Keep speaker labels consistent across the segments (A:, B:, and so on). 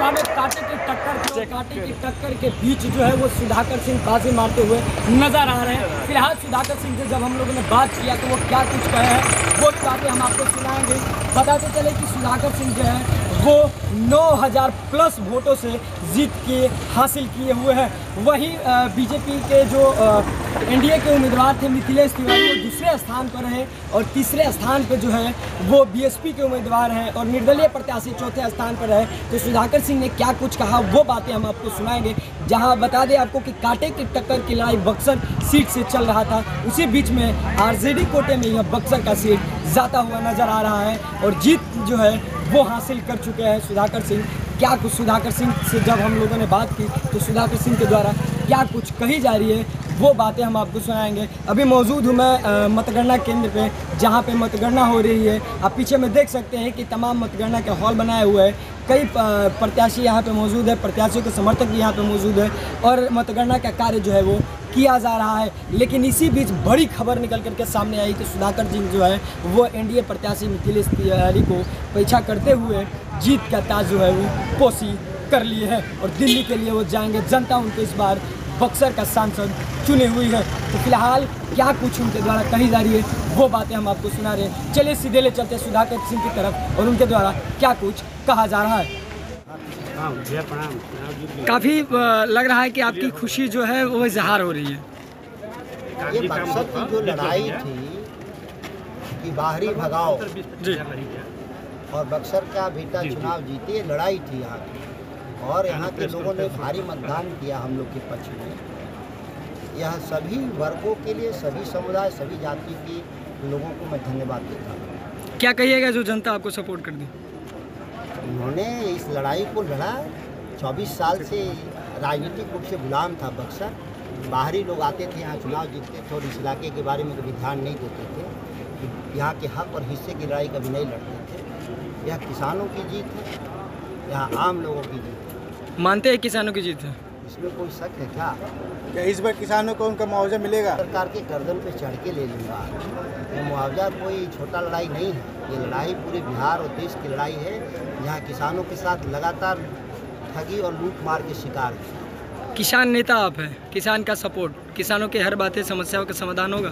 A: लोकसभा में कांटे की टक्कर के बीच जो है वो सुधाकर सिंह बाजी मारते हुए नजर आ रहे हैं। फिलहाल सुधाकर सिंह से जब हम लोगों ने बात किया तो वो क्या कुछ कहे हैं वो भी बातें हम आपको सुनाएंगे। बताते चले कि सुधाकर सिंह जो है वो 9000 प्लस वोटों से जीत के हासिल किए हुए हैं। वहीं बीजेपी के जो एनडीए के उम्मीदवार थे मिथिलेश तिवारी वो दूसरे स्थान पर हैं और तीसरे स्थान पर जो है वो बीएसपी के उम्मीदवार हैं और निर्दलीय प्रत्याशी चौथे स्थान पर है। तो सुधाकर सिंह ने क्या कुछ कहा वो बातें हम आपको सुनाएंगे। जहां बता दें आपको कि कांटे की टक्कर की लड़ाई बक्सर सीट से चल रहा था, उसी बीच में आरजेडी कोटे में यह बक्सर का सीट जाता हुआ नजर आ रहा है और जीत जो है वो हासिल कर चुके हैं सुधाकर सिंह। क्या कुछ सुधाकर सिंह से जब हम लोगों ने बात की तो सुधाकर सिंह के द्वारा क्या कुछ कही जा रही है वो बातें हम आपको सुनाएंगे। अभी मौजूद हूँ मैं मतगणना केंद्र पे जहाँ पे मतगणना हो रही है। आप पीछे में देख सकते हैं कि तमाम मतगणना के हॉल बनाए हुए हैं। कई प्रत्याशी यहाँ पे मौजूद है, प्रत्याशियों के समर्थक भी यहाँ पे मौजूद है और मतगणना का कार्य जो है वो किया जा रहा है। लेकिन इसी बीच बड़ी खबर निकल करके सामने आई कि सुधाकर सिंह जो है वो एनडीए प्रत्याशी मिथिलेश तिवारी को पीछा करते हुए जीत का ताज जो है वो पोसी कर लिए है और दिल्ली के लिए वो जाएंगे। जनता उनको इस बार बक्सर का सांसद चुनी हुई है। तो फिलहाल क्या कुछ उनके द्वारा कही जा रही है वो बातें हम आपको सुना रहे हैं। चलिए सीधे ले चलते सुधाकर सिंह की तरफ और उनके द्वारा क्या कुछ कहा जा रहा है। काफ़ी लग रहा है कि आपकी खुशी जो है वो इजहार हो रही है।
B: ये बक्सर की जो लड़ाई थी कि बाहरी भगाओ
A: जी
B: और बक्सर का बेटा चुनाव जीते, लड़ाई थी यहाँ की और यहाँ के लोगों ने भारी मतदान किया हम लोग के पक्ष में। यह सभी वर्गों के लिए, सभी समुदाय, सभी जाति के लोगों को मैं धन्यवाद देता हूँ।
A: क्या कहिएगा जो जनता आपको सपोर्ट कर दी?
B: उन्होंने इस लड़ाई को लड़ा। 24 साल से राजनीतिक रूप से गुलाम था बक्सर। बाहरी लोग आते थे यहाँ, चुनाव जीतते थे और इस इलाके के बारे में कभी ध्यान नहीं देते थे। यहाँ के हक और हिस्से की लड़ाई कभी नहीं लड़ते थे। यह किसानों की जीत है, यहाँ आम लोगों की जीत है।
A: मानते हैं किसानों की जीत है?
B: इसमें कोई शक है क्या
C: इस बार किसानों को उनका मुआवजा मिलेगा?
B: सरकार के गर्दन पे चढ़ के ले लूँगा। ये मुआवजा कोई छोटा लड़ाई नहीं है, ये लड़ाई पूरे बिहार और देश की लड़ाई है। यहाँ किसानों के साथ लगातार ठगी और लूट मार के शिकार है।
A: किसान नेता आप हैं, किसान का सपोर्ट, किसानों के हर बातें समस्याओं का समाधान होगा?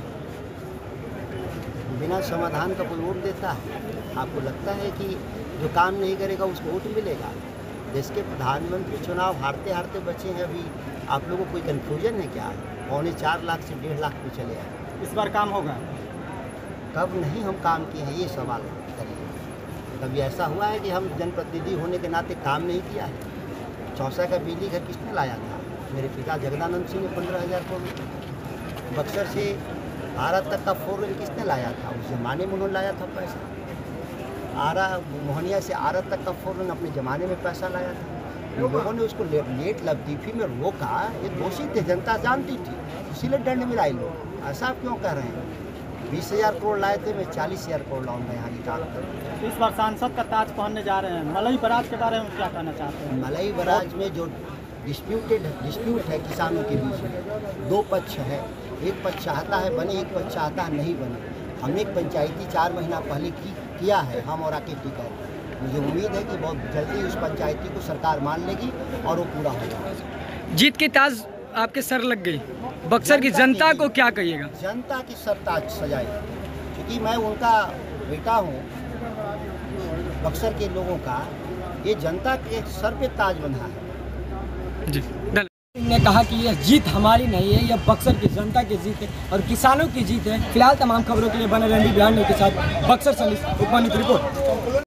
B: बिना समाधान का कोई वोट देता है? आपको लगता है कि जो काम नहीं करेगा उसको वोट मिलेगा? देश के प्रधानमंत्री चुनाव हारते हारते बचे हैं अभी। आप लोगों को कोई कन्फ्यूजन है क्या? 4.25 लाख से 1.5 लाख पे चले आए।
C: इस बार काम होगा?
B: कब नहीं हम काम किए हैं ये सवाल करिए। कभी ऐसा हुआ है कि हम जनप्रतिनिधि होने के नाते काम नहीं किया है? चौसा का बिजली घर किसने लाया था? मेरे पिता जगदानंद सिंह ने 15,000 करोड़। बक्सर से आरा तक का 4 लेन किसने लाया था? उस जमाने में उन्होंने लाया था पैसा। आरा मोहनिया से आरा तक का 4 लेन अपने ज़माने में पैसा लाया था। लोगों ने उसको लेट लतीफ़ी में रोका। ये दोषी थे, जनता जानती थी, इसीलिए दंड मिला इन लोग। ऐसा आप क्यों कह रहे हैं? 20,000 करोड़ लाए थे, मैं 40,000 करोड़ लाऊंगा यहाँ की काम कर।
C: इस बार सांसद का ताज पहनने जा रहे हैं। मलई बराज के बारे में क्या कहना चाहते हैं?
B: मलई बराज में जो डिस्प्यूट है किसानों के बीच में, 2 पक्ष है। एक पक्ष चाहता है बने, एक पक्ष चाहता है नहीं बने। हमने एक पंचायती 4 महीना पहले किया है, हम और आके टिका। मुझे उम्मीद है कि बहुत जल्दी उस पंचायती को सरकार मान लेगी और वो पूरा होगा।
A: जीत की ताज आपके सर लग गई, बक्सर की जनता को क्या कहिएगा?
B: जनता की सर ताज सजाई, क्योंकि मैं उनका बेटा हूँ। बक्सर के लोगों का ये जनता के सर पे ताज बंधा है।
A: जी ने कहा कि यह जीत हमारी नहीं है, यह बक्सर की जनता की जीत है और किसानों की जीत है। फिलहाल तमाम खबरों के लिए बने रहेंगे बिहार न्यूज़ के साथ। बक्सर से उपमान्वित रिपोर्ट।